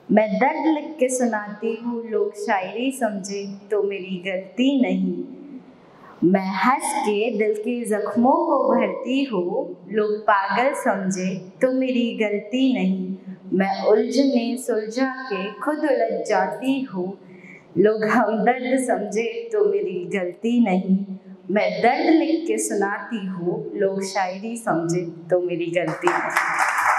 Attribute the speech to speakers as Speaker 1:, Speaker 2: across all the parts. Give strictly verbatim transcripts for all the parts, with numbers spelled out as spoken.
Speaker 1: मैं दर्द लिख के सुनाती हूँ, लोग शायरी समझे तो मेरी गलती नहीं। मैं हंस के दिल के जख्मों को भरती हूँ, लोग पागल समझे तो मेरी गलती नहीं। मैं उलझने सुलझा के खुद उलझ जाती हूँ, लोग हमदर्द समझे तो मेरी गलती नहीं। मैं दर्द लिख के सुनाती हूँ, लोग शायरी समझे तो मेरी गलती नहीं।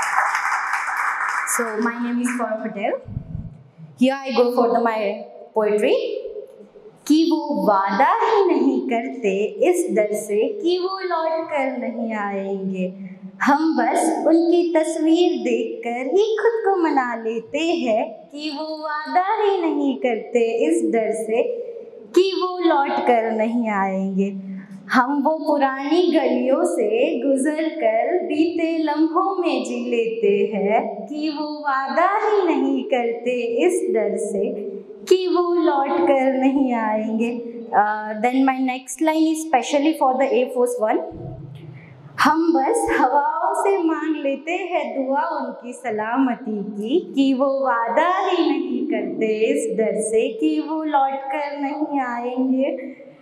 Speaker 1: So my name is Foram Patel. Here I go for the my poetry. कि वो वादा ही नहीं करते इस डर से कि वो लौट कर नहीं आएंगे। हम बस उनकी तस्वीर देखकर ही खुद को मना लेते हैं कि वो वादा ही नहीं करते इस डर से कि वो लौट कर नहीं आएंगे। हम वो पुरानी गलियों से गुजर कर बीते लम्हों में जी लेते हैं कि वो वादा ही नहीं करते इस डर से कि वो लौट कर नहीं आएंगे। Then my next line is specially for the air force one. हम बस हवाओं से मांग लेते हैं दुआ उनकी सलामती की कि वो वादा ही नहीं करते इस डर से कि वो लौट कर नहीं आएंगे।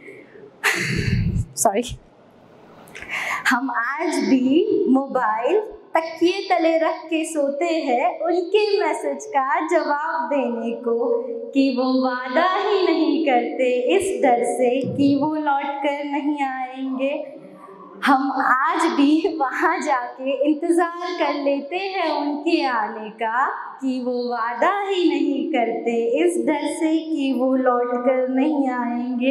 Speaker 1: सॉरी। हम आज भी मोबाइल तकिए तले रख के सोते हैं उनके मैसेज का जवाब देने को कि वो वादा ही नहीं करते इस डर से कि वो लौट कर नहीं आएंगे। हम आज भी वहाँ जाके इंतज़ार कर लेते हैं उनके आने का कि वो वादा ही नहीं करते इस डर से कि वो लौट कर नहीं आएंगे।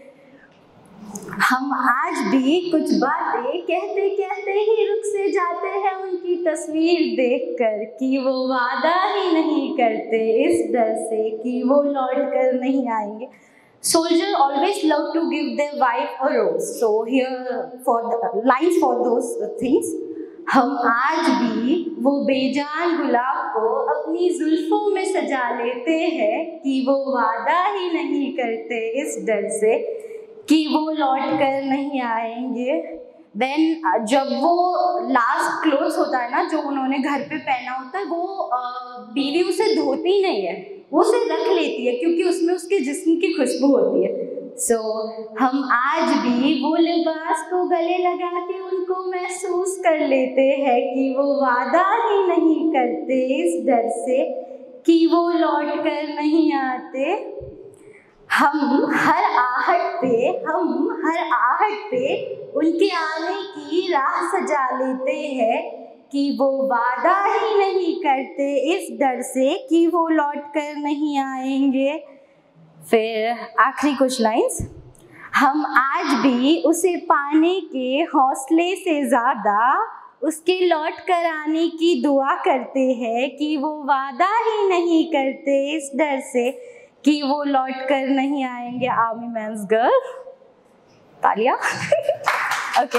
Speaker 1: हम आज भी कुछ बातें कहते कहते ही रुक से जाते हैं उनकी तस्वीर देखकर कि वो वादा ही नहीं करते इस डर से कि वो लौट कर नहीं आएंगे। Soldier always love to give their wife a rose. So here for the lines for those things. हम आज भी वो बेजान गुलाब को अपनी जुल्फों में सजा लेते हैं कि वो वादा ही नहीं करते इस डर से कि वो लौट कर नहीं आएंगे। देन uh, जब वो लास्ट क्लोथ होता है ना जो उन्होंने घर पे पहना होता है वो uh, बीवी उसे धोती नहीं है, वो उसे रख लेती है क्योंकि उसमें उसके जिस्म की खुशबू होती है। सो so, हम आज भी वो लिबास को गले लगा के उनको महसूस कर लेते हैं कि वो वादा ही नहीं करते इस डर से कि वो लौट कर नहीं आते। हम हर आहट पे हम हर आहट पे उनके आने की राह सजा लेते हैं कि वो वादा ही नहीं करते इस डर से कि वो लौट कर नहीं आएंगे। फिर आखिरी कुछ लाइंस। हम आज भी उसे पाने के हौसले से ज़्यादा उसके लौट कर आने की दुआ करते हैं कि वो वादा ही नहीं करते इस डर से कि वो लौट कर नहीं आएंगे। आर्मी मैन्स गर्ल, तालिया। ओके,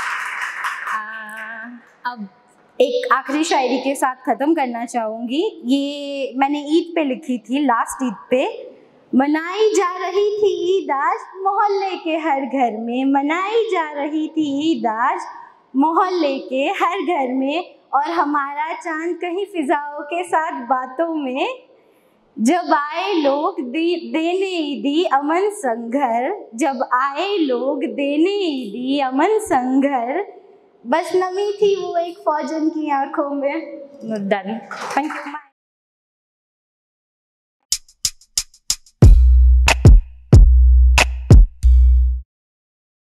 Speaker 1: अब एक आखिरी शायरी के साथ ख़त्म करना चाहूँगी। ये मैंने ईद पे लिखी थी, लास्ट ईद पे। मनाई जा रही थी ईद आज मोहल्ले के हर घर में, मनाई जा रही थी ईद आज मोहल्ले के हर घर में, और हमारा चांद कहीं फिजाओं के साथ बातों में। जब आए लोग देने ईदी अमन संघर, जब आए लोग देने ईदी अमन संघर, बस नमी थी वो एक फौजन की आंखों में। डन। Thank you.